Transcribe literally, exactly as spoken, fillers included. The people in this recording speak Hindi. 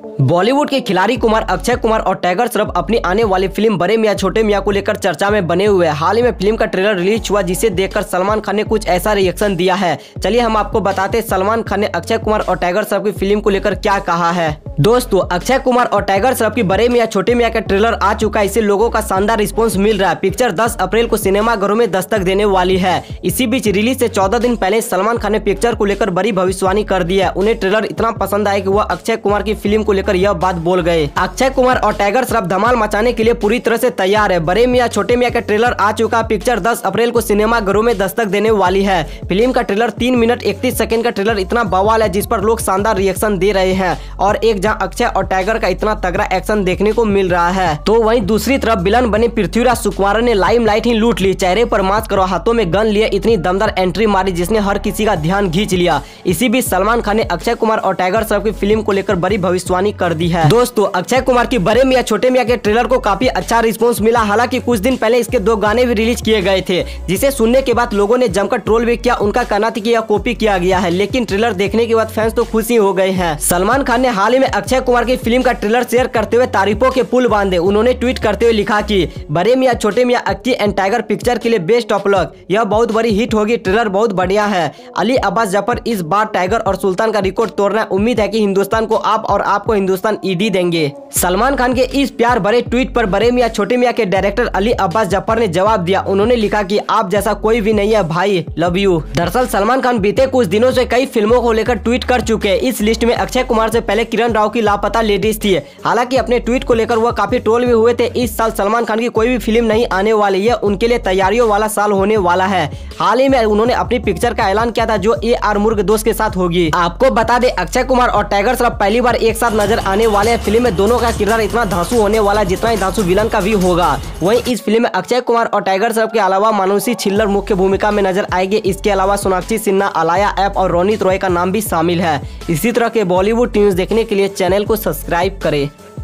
बॉलीवुड के खिलाड़ी कुमार अक्षय कुमार और टाइगर श्रॉफ अपनी आने वाली फिल्म बड़े मियां छोटे मियां को लेकर चर्चा में बने हुए हैं। हाल ही में फिल्म का ट्रेलर रिलीज हुआ, जिसे देखकर सलमान खान ने कुछ ऐसा रिएक्शन दिया है। चलिए हम आपको बताते हैं सलमान खान ने अक्षय कुमार और टाइगर श्रॉफ की फिल्म को लेकर क्या कहा है। दोस्तों, अक्षय कुमार और टाइगर श्रॉफ की बड़े मियां छोटे मियां का ट्रेलर आ चुका है। इससे लोगों का शानदार रिस्पांस मिल रहा है। पिक्चर दस अप्रैल को सिनेमाघरों में दस्तक देने वाली है। इसी बीच रिलीज से चौदह दिन पहले सलमान खान ने पिक्चर को लेकर बड़ी भविष्यवाणी कर दी है। उन्हें ट्रेलर इतना पसंद आया कि वह अक्षय कुमार की फिल्म को लेकर यह बात बोल गए। अक्षय कुमार और टाइगर श्रॉफ धमाल मचाने के लिए पूरी तरह से तैयार है। बड़े मियां छोटे मियां का ट्रेलर आ चुका। पिक्चर दस अप्रैल को सिनेमाघरों में दस्तक देने वाली है। फिल्म का ट्रेलर तीन मिनट इकतीस सेकंड का ट्रेलर इतना बवाल है, जिस पर लोग शानदार रिएक्शन दे रहे हैं। और एक जहां अक्षय और टाइगर का इतना तगड़ा एक्शन देखने को मिल रहा है, तो वहीं दूसरी तरफ विलन बने पृथ्वीराज सुकुमारन ने लाइमलाइट ही लूट ली। चेहरे पर मास्क और हाथों में गन लिए इतनी दमदार एंट्री मारी, जिसने हर किसी का ध्यान खींच लिया। इसी बीच सलमान खान ने अक्षय कुमार और टाइगर श्रॉफ की फिल्म को लेकर बड़ी भविष्यवाणी कर दी है। दोस्तों, अक्षय कुमार की बड़े मियां छोटे मियां के ट्रेलर को काफी अच्छा रिस्पॉन्स मिला। हालांकि कुछ दिन पहले इसके दो गाने भी रिलीज किए गए थे, जिसे सुनने के बाद लोगों ने जमकर ट्रोल भी किया। उनका कहना था कि यह कॉपी किया गया है, लेकिन ट्रेलर देखने के बाद फैंस तो खुश ही हो गए हैं। सलमान खान ने हाल ही में अक्षय कुमार की फिल्म का ट्रेलर शेयर करते हुए तारीफों के पुल बांधे। उन्होंने ट्वीट करते हुए लिखा कि Bade Miyan Chhote Miyan Akki and Tiger picture के लिए बेस्ट ऑफ लक। यह बहुत बड़ी हिट होगी। ट्रेलर बहुत बढ़िया है। अली अब्बास जफर इस बार टाइगर और सुल्तान का रिकॉर्ड तोड़ना है। उम्मीद है कि हिंदुस्तान को आप और आपको हिंदुस्तान ईडी देंगे। सलमान खान के इस प्यार भरे ट्वीट पर बड़े मियां छोटे मियां के डायरेक्टर अली अब्बास जफर ने जवाब दिया। उन्होंने लिखा कि आप जैसा कोई भी नहीं है भाई, लव यू। दरअसल सलमान खान बीते कुछ दिनों से कई फिल्मों को लेकर ट्वीट कर चुके हैं। इस लिस्ट में अक्षय कुमार से पहले किरण राव की लापता लेडीज थी। हालांकि अपने ट्वीट को लेकर वह काफी ट्रोल भी हुए थे। इस साल सलमान खान की कोई भी फिल्म नहीं आने वाली है। उनके लिए तैयारियों वाला साल होने वाला है। हाल ही में उन्होंने अपनी पिक्चर का ऐलान किया था, जो ए आर मुर्ग दोस्त के साथ होगी। आपको बता दें, अक्षय कुमार और टाइगर श्रॉफ पहली बार एक साथ नजर आने वाले हैं। फिल्म में दोनों का किरदार इतना धांसू होने वाला है, जितना ही धांसू विलन का भी होगा। वहीं इस फिल्म में अक्षय कुमार और टाइगर श्रॉफ के अलावा मानुषी छिल्लर मुख्य भूमिका में नजर आएगी। इसके अलावा सोनाक्षी सिन्हा, अलाया ऐप और रोनित रॉय का नाम भी शामिल है। इसी तरह के बॉलीवुड न्यूज देखने के लिए चैनल को सब्सक्राइब करें।